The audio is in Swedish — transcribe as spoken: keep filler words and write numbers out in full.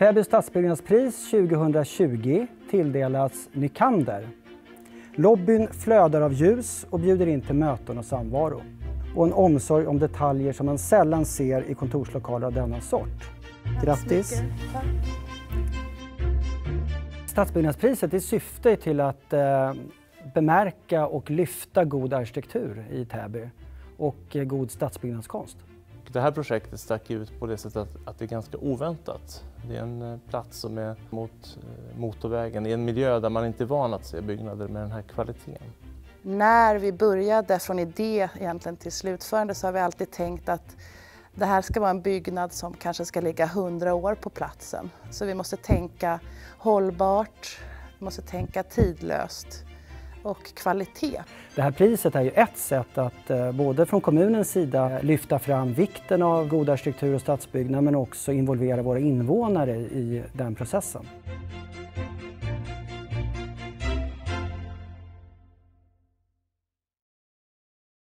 Täby stadsbyggnadspris tjugohundratjugo tilldelas Nykander. Lobbyn flödar av ljus och bjuder in till möten och samvaro. Och en omsorg om detaljer som man sällan ser i kontorslokaler av denna sort. Grattis! Stadsbyggnadspriset är syfte till att eh, bemärka och lyfta god arkitektur i Täby och eh, god stadsbyggnadskonst. Det här projektet stack ut på det sättet att, att det är ganska oväntat. Det är en plats som är mot motorvägen, i en miljö där man inte är van att se byggnader med den här kvaliteten. När vi började från idé egentligen till slutförande så har vi alltid tänkt att det här ska vara en byggnad som kanske ska ligga hundra år på platsen. Så vi måste tänka hållbart, vi måste tänka tidlöst och kvalitet. Det här priset är ju ett sätt att eh, både från kommunens sida lyfta fram vikten av god arkitektur och stadsbyggnad men också involvera våra invånare i den processen.